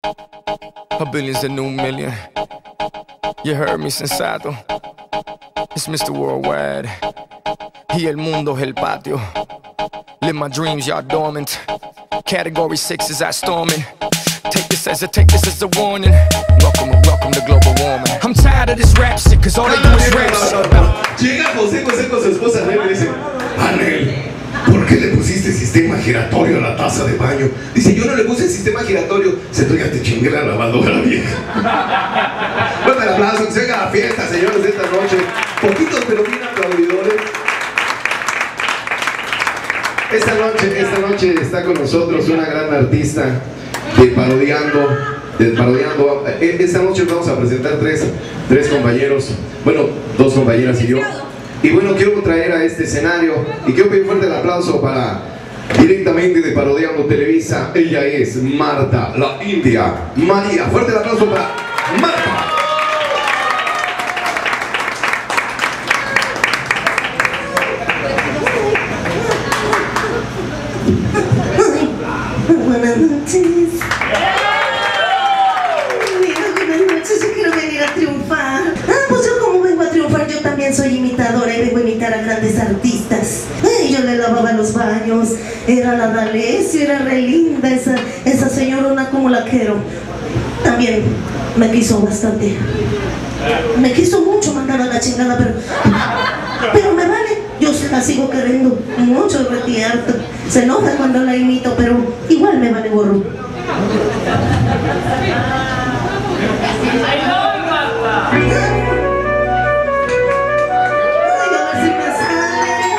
A billion's the new million. You heard me, sensato. It's Mr. Worldwide. Y el mundo es el patio. Live my dreams, y'all dormant. Category 6 is out storming. Take this as a warning. Welcome to global warming. I'm tired of this rap shit, cause all they do is rap shit. Llega José con su esposa Anel y dice: Anel, ¿por qué le pusiste sistema giratorio a la taza de baño? Dice: yo no le puse sistema giratorio. Se tú ya te chingué la lavadora, vieja. Bueno, el aplauso, que se venga a la fiesta, señores, de esta noche. Poquitos pero bien aplaudidores. Esta noche está con nosotros una gran artista de parodiando. Esta noche vamos a presentar tres compañeros, bueno, dos compañeras y yo. Y bueno, quiero traer a este escenario y quiero pedir fuerte el aplauso para, directamente de Parodiando Televisa, ella es Marta, la India María. Fuerte el aplauso para Marta. Buenas noches. Buenas noches, yo quiero venir a triunfar. Pues yo como vengo a triunfar, yo también soy imitadora y vengo a imitar a grandes artistas. Yo le lavaba los baños, era la D'Alessio, era re linda esa señorona, como la quiero. También me quiso bastante. Me quiso mucho mandar a la chingada, pero me vale. Yo se la sigo queriendo mucho, retierto. Se enoja cuando la imito, pero igual me vale gorro. Ay, a ver si me sale.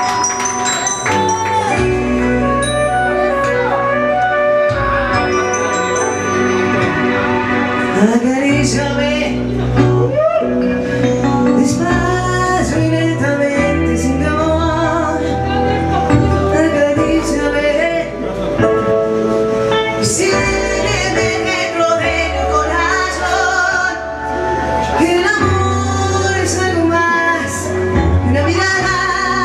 Acaríciame. Despacio y lentamente, sin temor. Acaríciame. Siénteme dentro de mi corazón. Que el amor es algo más que una mirada.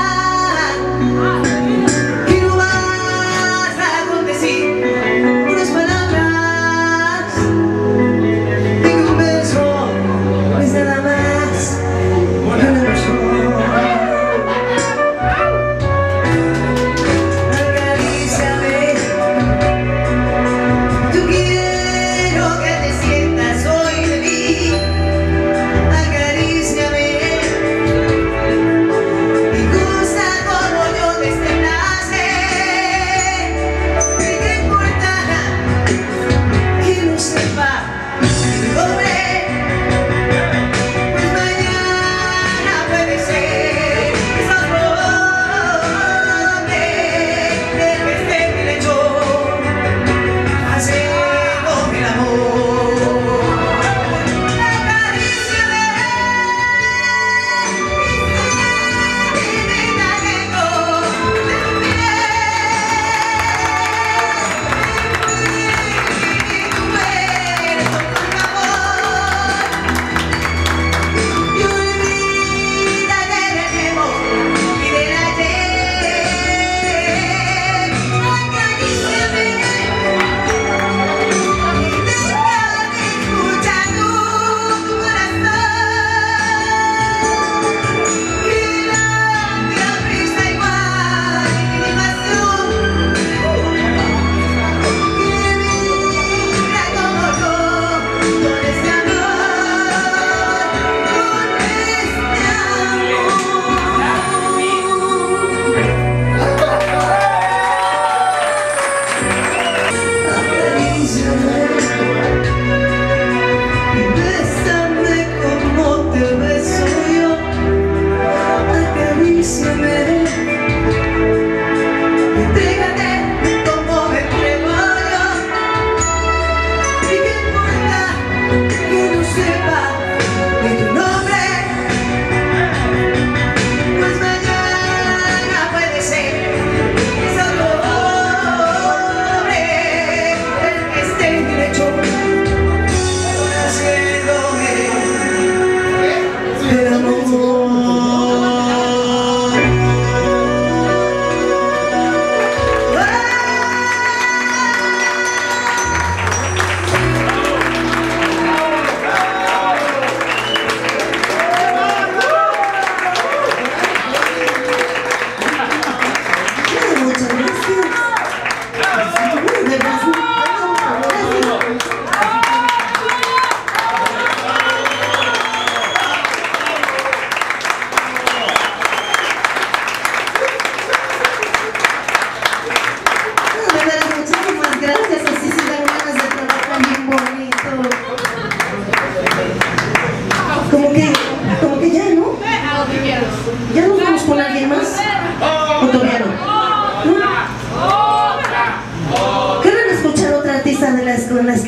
Que no basta con decir unas palabras. Tengo un beso.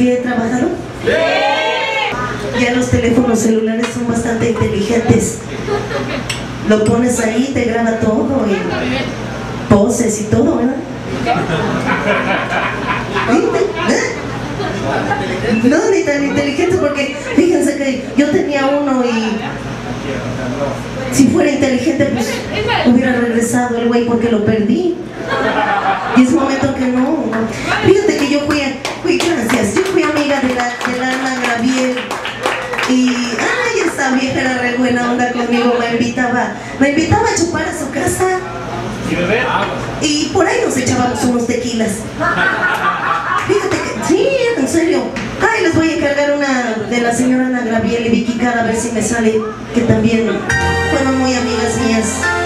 bien trabajado? Ya los teléfonos celulares son bastante inteligentes. Lo pones ahí, te graba todo y poses y todo, ¿verdad? No, ni tan inteligente, porque fíjense que yo tenía uno y si fuera inteligente pues hubiera regresado el güey porque lo perdí. Y es momento que no. Fíjate que yo fui amiga de la Ana Gabriel. Y ay, esa vieja era re buena onda conmigo, me invitaba a chupar a su casa. Y por ahí nos echábamos unos tequilas. Fíjate que, sí, en serio. Ay, les voy a encargar una de la señora Ana Gabriel y Vicky Cara, a ver si me sale, que también fueron muy amigas mías.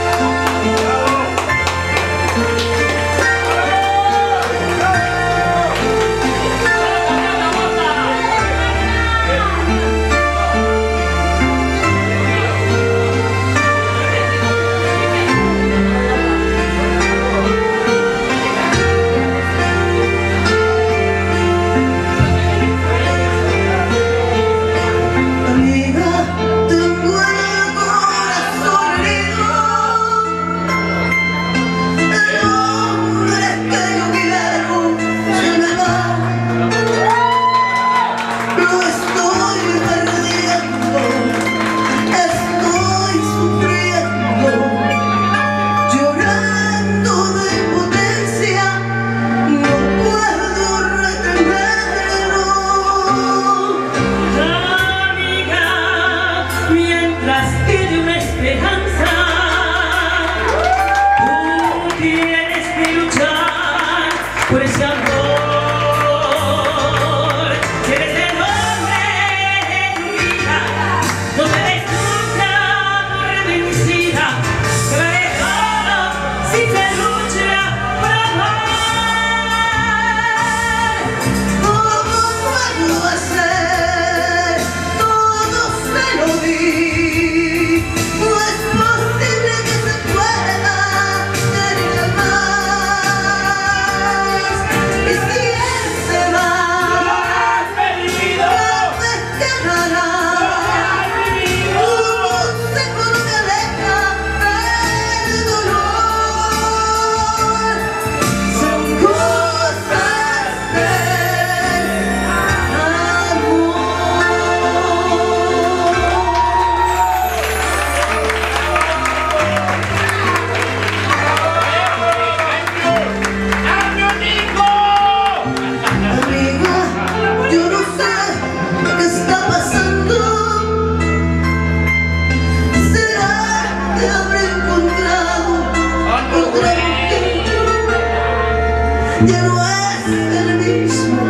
Ya no es el mismo,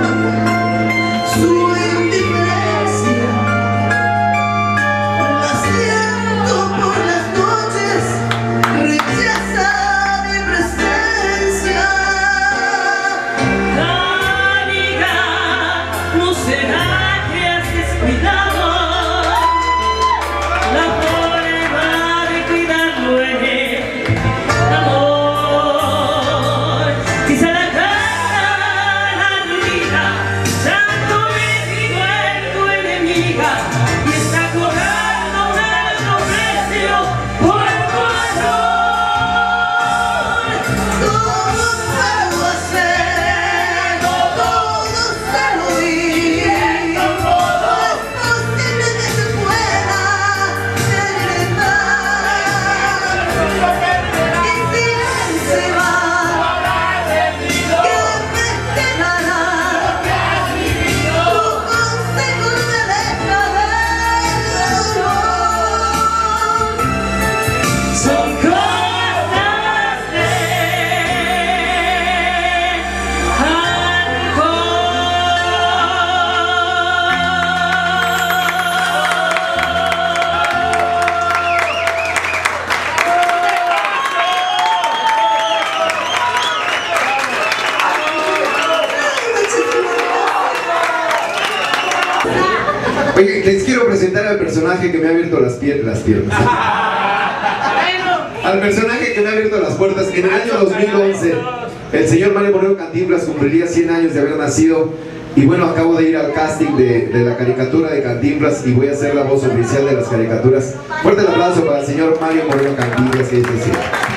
su indiferencia la siento por las noches, rechaza mi presencia. Amiga, ¿no será que has descuidado la forma de cuidarlo en él? Amor, quizá la y está cobrando un alto precio por tu amor. Todo puedo hacer, todo se lo di. No es posible que se pueda querer más. Y si él se va, ¿qué me quedará? Tu consejo me deja ver dolor. Son cosas de Oye, les quiero presentar al personaje que me ha abierto las piernas. Al personaje que me ha abierto las puertas. En el año 2011, el señor Mario Moreno Cantinflas cumpliría 100 años de haber nacido Y bueno, acabo de ir al casting de la caricatura de Cantinflas y voy a ser la voz oficial de las caricaturas. Fuerte el aplauso para el señor Mario Moreno Cantinflas, que es decir.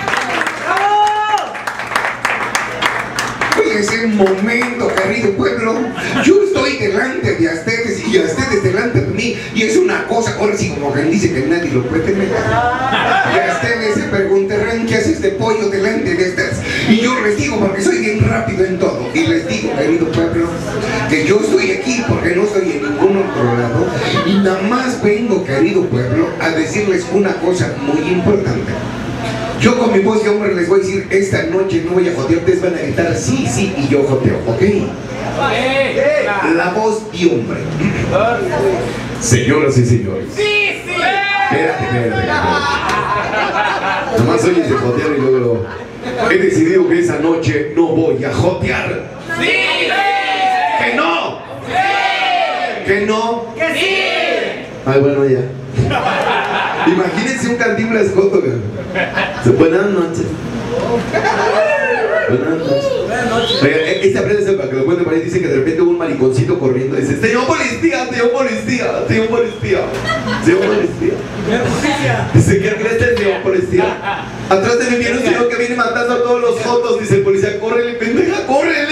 Es el momento, querido pueblo. Yo estoy delante de ustedes y ustedes delante de mí. Y es una cosa, ahora sí, como quien dice que nadie lo puede negar. Y ustedes se preguntarán qué hace este pollo delante de ustedes. Y yo les digo, porque soy bien rápido en todo. Y les digo, querido pueblo, que yo estoy aquí porque no estoy en ningún otro lado. Y nada más vengo, querido pueblo, a decirles una cosa muy importante. Yo con mi voz de hombre les voy a decir, esta noche no voy a jotear, ustedes van a gritar sí, sí, y yo joteo, ¿ok? La voz de hombre. Señoras y señores. ¡Sí, sí! Espérate. Nomás oyes de jotear y luego he decidido que esa noche no voy a jotear. ¡Sí! ¡Que no! ¡Sí! ¿Que no? ¡Que sí! Ay, bueno, ya. Imagínense un Cantinflas joto. Buenas noches. Buenas noches. Oiga, este aprende para que lo cuente por ahí. Dice que de repente hubo un mariconcito corriendo y dice: señor policía, señor policía, señor policía, señor policía. Dice: ¿qué crees el señor policía? Atrás de mí viene un señor que viene matando a todos los jotos. Dice el policía: córrele, pendeja, córrele.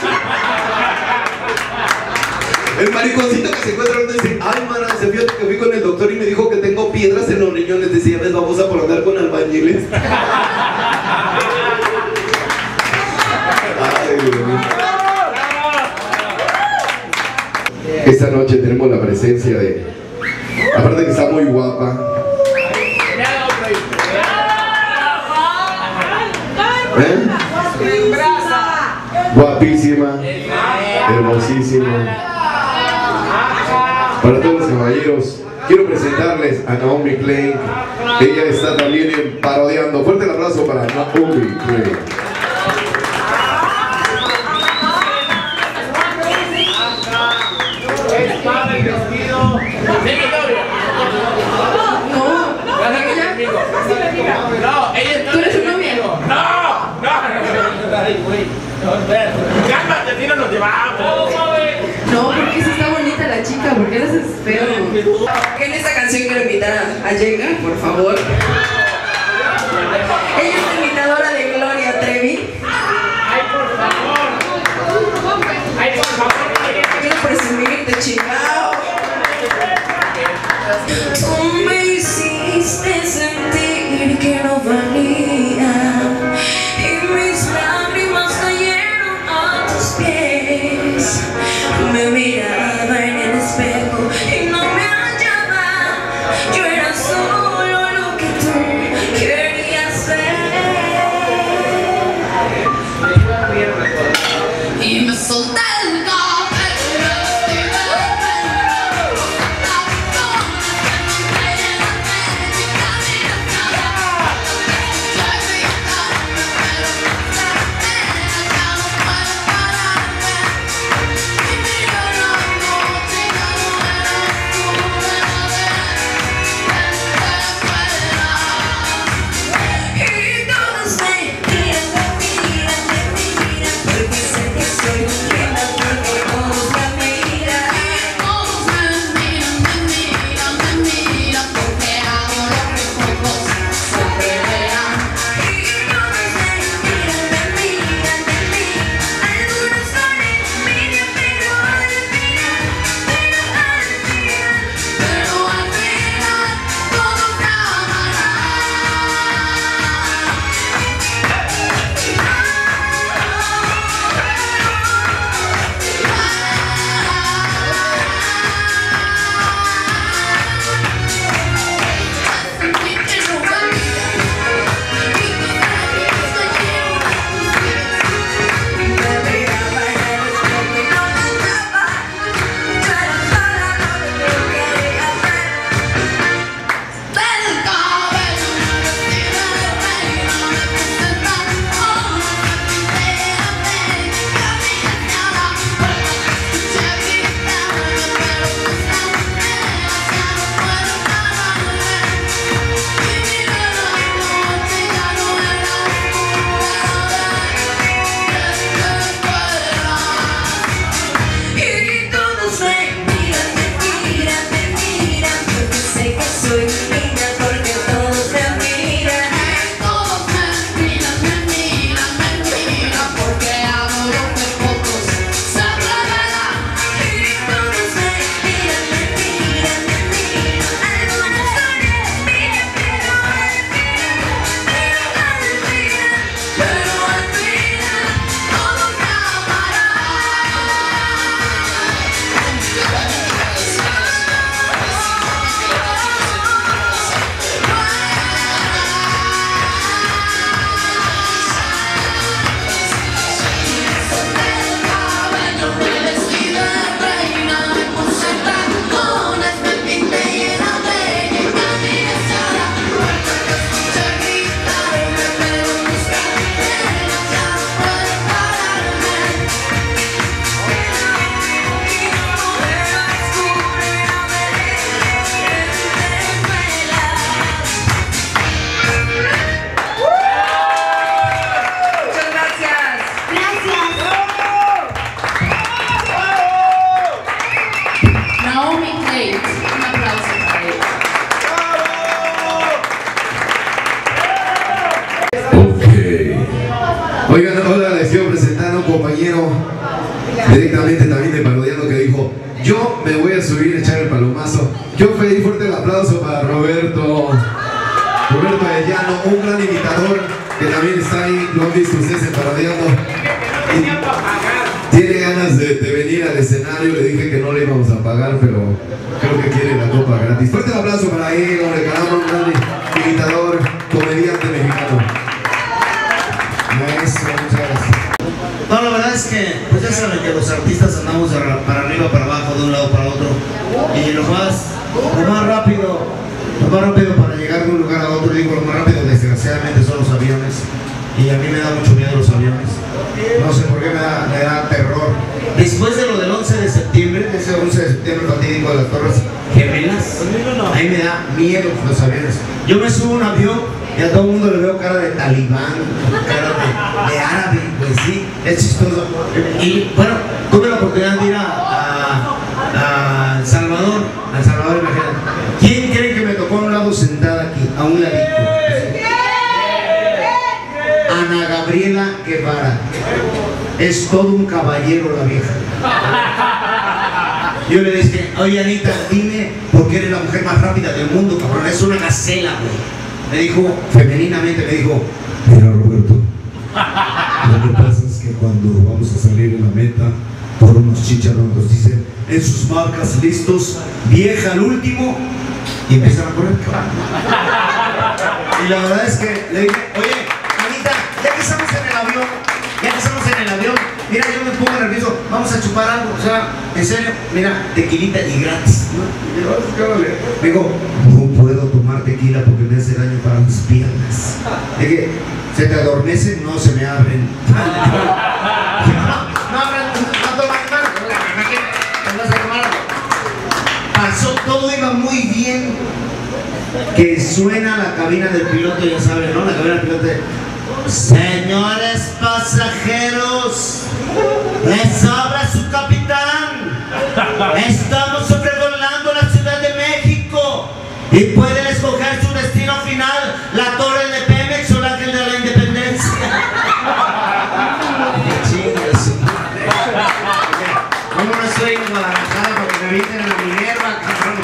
El mariconcito que se encuentra donde dice: ay, mana, se fíjate que fui con el doctor y me dijo que tengo piedras en los riñones. Decía: ves, vamos a por andar con albañiles. Ay, Dios mío. Esta noche tenemos la presencia de... aparte que está muy guapa. Guapísima. Hermosísima. Para todos los caballeros, quiero presentarles a Naomi Klein. Ella está también en Parodiando. Fuerte el aplauso para Naomi Klein. No, ella está. ¿Tú eres su novia? No. Cálmate, si no nos llevamos. No, porque sí está bonita la chica, porque eres feo. En esta canción quiero invitar a Yenga, por favor. Ella es la imitadora de Gloria Trevi. Ay, por favor. Quiero presumirte, chingao. Tú me hiciste sentir que no valía y mis lágrimas cayeron a tus pies. Me miraba en el espejo y no me hallaba. Yo era solo lo que tú querías ver. Y me solté el golpe. Eight. Un aplauso para ellos. Ok. Oigan, ahora les quiero presentar a un compañero directamente también de Parodiando que dijo: yo me voy a subir a echar el palomazo. Yo pedí fuerte el aplauso para Roberto Arellano, un gran imitador que también está ahí, lo han visto ustedes en Parodiando. Tiene ganas de venir al escenario, le dije que no le íbamos a pagar, pero creo que quiere la copa gratis. Fuerte el aplauso para él, hombre, caramba, un gran imitador, comediante mexicano. Maestro, muchas gracias. No, la verdad es que, pues ya saben que los artistas andamos para arriba, para abajo, de un lado para otro. Y lo más rápido para llegar de un lugar a otro, digo, lo más rápido desgraciadamente son los aviones. Y a mí me da mucho miedo los aviones. No sé por qué me da terror. Después de lo del 11 de septiembre, ese 11 de septiembre fatídico de las Torres Gemelas, a mí me da miedo los aviones. Yo me subo a un avión y a todo el mundo le veo cara de talibán, cara de árabe, pues sí, es chistoso. Y bueno, tuve la oportunidad de ir a El Salvador, imagínate. ¿Quién cree que me tocó a un lado sentada aquí, a un ladito? Ana Gabriela Guevara. Es todo un caballero la vieja. Yo le dije: oye Anita, dime por qué eres la mujer más rápida del mundo, cabrón. Es una gacela, güey. Me dijo, femeninamente, me dijo: mira, Roberto, lo que pasa es que cuando vamos a salir en la meta por unos chicharrones nos dicen en sus marcas listos, vieja al último, y empiezan a correr. Y la verdad es que le dije: oye Anita, ya que estamos en el avión, mira, yo me pongo nervioso, vamos a chupar algo, o sea, en serio, mira, tequilita y gratis, ¿no? Me digo: no puedo tomar tequila porque me hace daño para mis piernas. Dije: ¿se te adormece? No, se me abren. No tomas nada, vas a tomar algo. Pasó, todo iba muy bien, que suena la cabina del piloto, ya saben, ¿no? La cabina del piloto de: señores pasajeros, les habla su capitán. Estamos sobrevolando la Ciudad de México y pueden escoger su destino final, la Torre de Pemex o la Ángel de la Independencia. ¿Cómo no estoy en Guadalajara porque me viste en la Minerva, cabrón?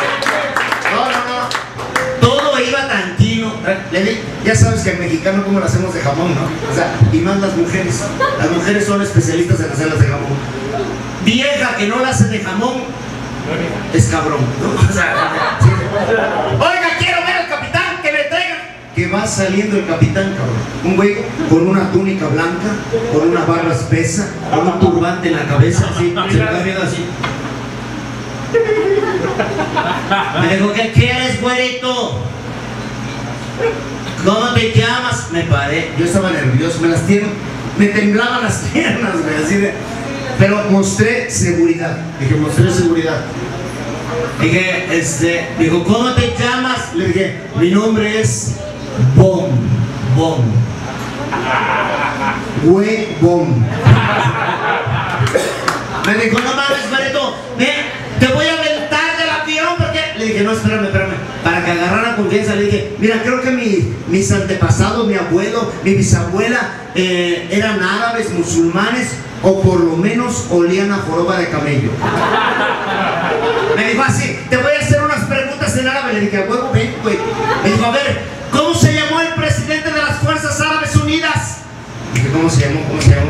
No. Todo iba tranquilo. Ya sabes que el mexicano como lo hacemos de jamón, ¿no? O sea, y más las mujeres. Las mujeres son especialistas en hacerlas de jamón. Vieja que no la hace de jamón es cabrón, ¿no? O sea, sí. Oiga, quiero ver al capitán, que me traigan. Que va saliendo el capitán, cabrón. Un güey con una túnica blanca, con una barba espesa, con un turbante en la cabeza, así, se me da miedo así. Me dijo: ¿qué quieres, güerito? ¿Cómo te llamas? Me paré, yo estaba nervioso, me temblaban las piernas, güey, así de... Pero mostré seguridad. Dije: mostré seguridad. Dije, dijo: ¿cómo te llamas? Le dije: mi nombre es Bom. Güey, Bom. Me dijo: no mames, güerito, te voy a aventar del avión porque... Le dije: no, espérame. Para que agarrara confianza, le dije: mira, creo que mis antepasados, mi abuelo, mi bisabuela, eran árabes, musulmanes, o por lo menos olían a joroba de camello. Me dijo así: te voy a hacer unas preguntas en árabe. Le dije: a huevo, ven, güey. Me dijo: a ver, ¿cómo se llamó el presidente de las Fuerzas Árabes Unidas? Dije: ¿cómo se llamó?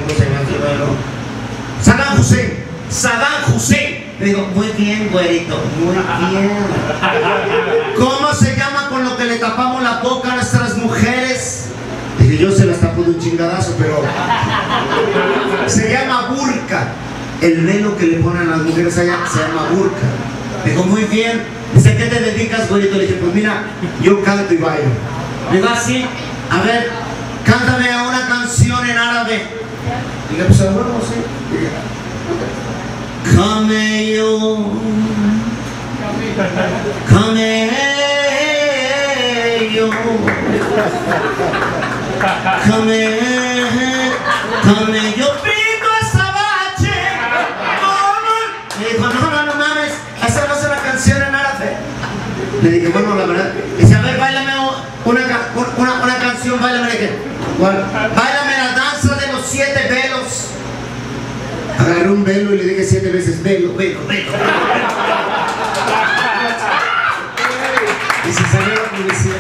Saddam Hussein. Me dijo: muy bien, güerito, muy bien. ¿Cómo se llama con lo que le tapamos la boca a nuestras mujeres? Dije: yo se las tapo de un chingadazo, pero... se llama burka. El velo que le ponen a las mujeres allá se llama burka. Me dijo: muy bien. Dice: ¿a qué te dedicas, güerito? Le dije: pues mira, yo canto y bailo. Me dijo así: a ver, cántame una canción en árabe. Dije: pues bueno, sí. Dije: camello, camello pico azabache. Me dijo: no mames, esa no es una canción. Le dije, bueno, la verdad. Dice, a ver, báilame una canción, báilame. Le dije, ¿cuál? Báilame la danza de los 7 velos. Agarré un velo y le dije 7 veces, velo, velo, velo. Y se salió la publicidad.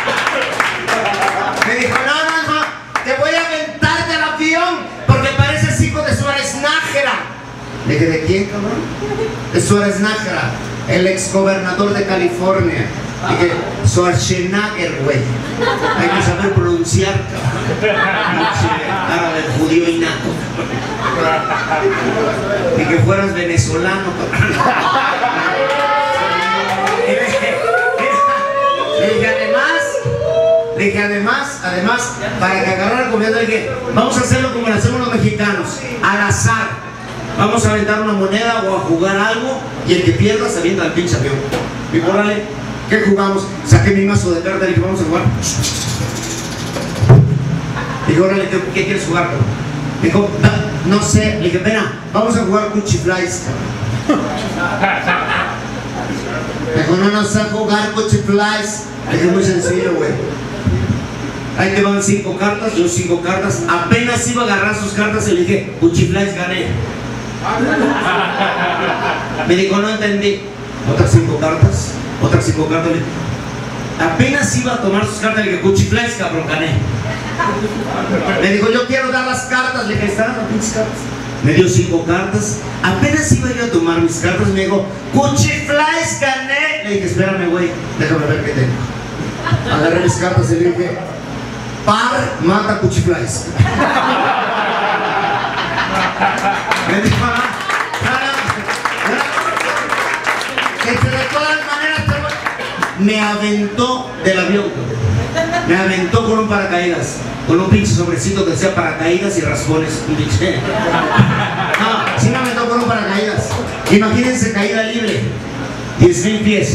Me dijo, no, te voy a aventar del avión porque pareces hijo de Schwarzenegger. Le dije, ¿de quién, cabrón? De Schwarzenegger, el ex gobernador de California. Dije, Schwarzenegger, güey. Hay que saber pronunciar, cabrón. Árabe, judío y naco. Y que fueras venezolano, cabrón. Le dije, además, para que agarrara confianza, le dije, vamos a hacerlo como lo hacemos los mexicanos, al azar. Vamos a aventar una moneda o a jugar algo y el que pierda se avienta al pinche avión. Digo, órale, ¿qué jugamos? Saqué mi mazo de cartas y dije, vamos a jugar. Digo, órale, ¿qué quieres jugar? Dijo, no sé. Le dije, pena, vamos a jugar Cuchiflies. Dijo, no sé jugar Cuchiflies. Le dije, muy sencillo, güey. Ahí te van 5 cartas, yo 5 cartas. Apenas iba a agarrar sus cartas y le dije, Cuchiflies, gané. Me dijo, no entendí. Otras 5 cartas. Apenas iba a tomar sus cartas, le dije, Cuchiflies, cabrón, gané. Me dijo, yo quiero dar las cartas. Le dije, están las pinches cartas. Me dio 5 cartas. Apenas iba yo a tomar mis cartas. Me dijo, Cuchiflies, gané. Le dije, espérame, güey, déjame ver qué tengo. Agarré mis cartas y le dije, par mata Cuchiflies. Me dijo, de todas maneras me aventó del avión. Me aventó con un paracaídas, con un pinche sobrecito que decía paracaídas y raspones. Un pinche. No, sí me aventó con un paracaídas. Imagínense caída libre, 10,000 pies.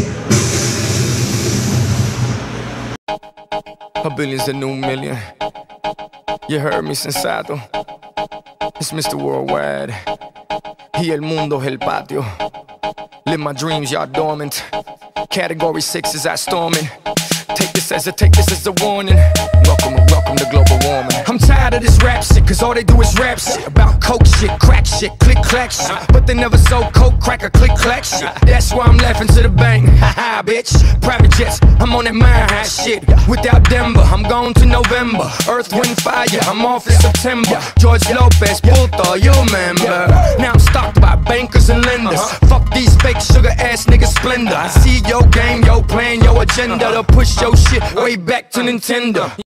A billion's the new million. You heard me, sensato. It's Mr. Worldwide. Y el mundo es el patio. Live my dreams, y'all dormant. Category 6 is at storming. Take this as a warning. Welcome to global warming. I'm tired of this rap shit, cause all they do is rap shit. About coke shit, crack shit, click clack shit. But they never sold coke, crack or click clack shit. That's why I'm laughing to the bank. Haha, bitch. Private jets, I'm on that mile high shit. Without Denver, I'm going to November. Earth, wind, fire, I'm off in September. George Lopez, puto, you remember. Now I'm stalked by bankers and lenders. Fuck these fake sugar ass niggas splendor. I see your game, your plan, your agenda to push your shit way back to Nintendo.